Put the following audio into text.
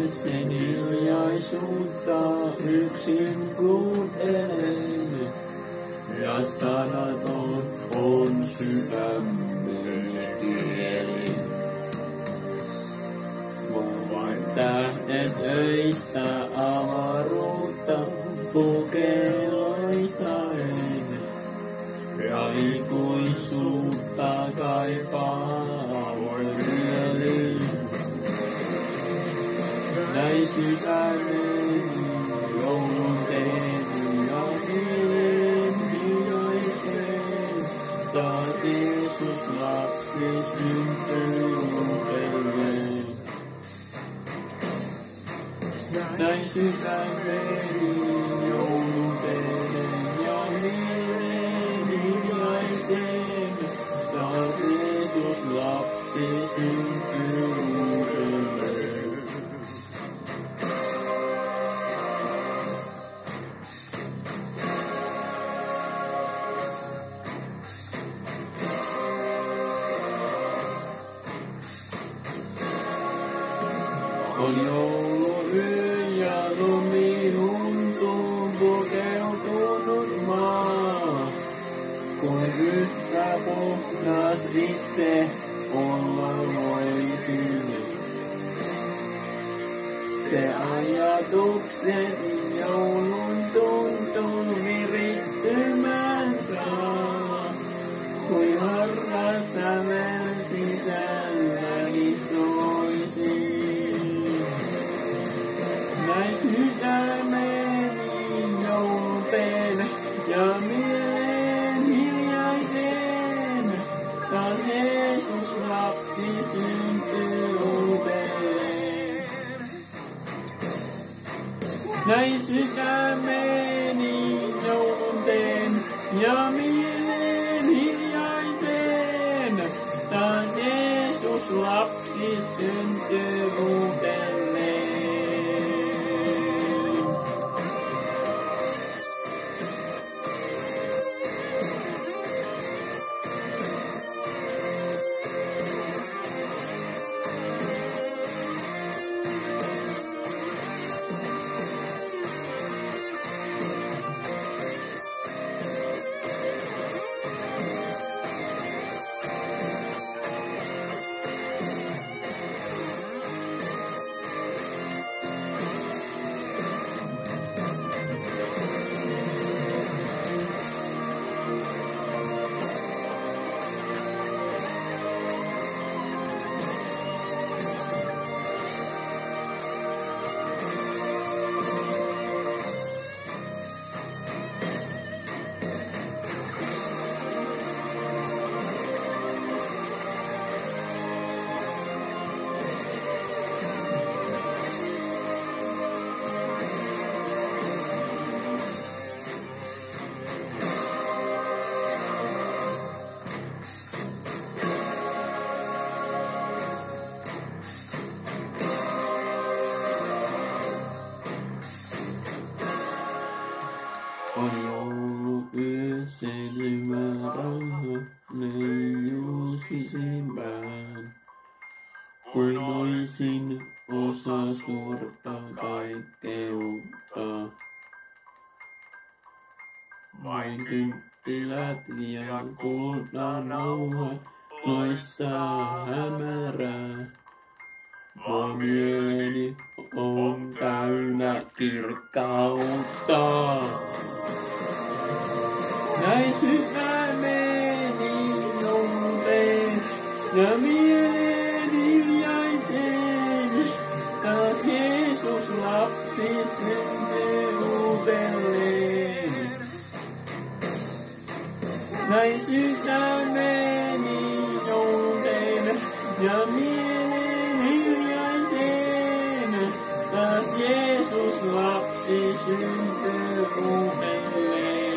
hiljaisen hiljaisuutta yksin kuuntelen. Ja sanaton on sydämeni kieli. Vain tähdet öissä avaruutta pukeuloistaen. Ja ikuisuutta kaipaa mieli. Näin sydämeni joulun tein ja mielen hiljaisen. Taas Jeesus lapsi syntyy uudelleen. Näin sydämeni joulun tein ja mielen hiljaisen. Taas Jeesus lapsi syntyy uudelleen. On jouluyö ja lumi huntuun pukeutunut maa. Kuin yhtä puhdas itse olla voikin. Se ajatukset joulun tuntuu virittymään saa. Kuin harras sävel sisälläni soisin. Näin sydämeni jouten ja mielen hiljaisen. Taas Jeesus lapsi syntyy uudelleen. Näin sydämeni jouten ja mielen hiljaisen. Taas Jeesus lapsi syntyy uudelleen. On jouluyö sen ymmärrän, leijuus pisimpään. Kuin olisin osa suurta kaikkeutta. Vain kynttilät ja kultanauhat noissa hämärää. Vaan mieleni on täynnä kirkkautta. Näin sydämeni jouten ja mielen hiljaisen. Taas Jeesus lapsi syntyy uudelleen. Näin sydämeni jouten ja mielen hiljaisen. Taas Jeesus lapsi syntyy uudelleen.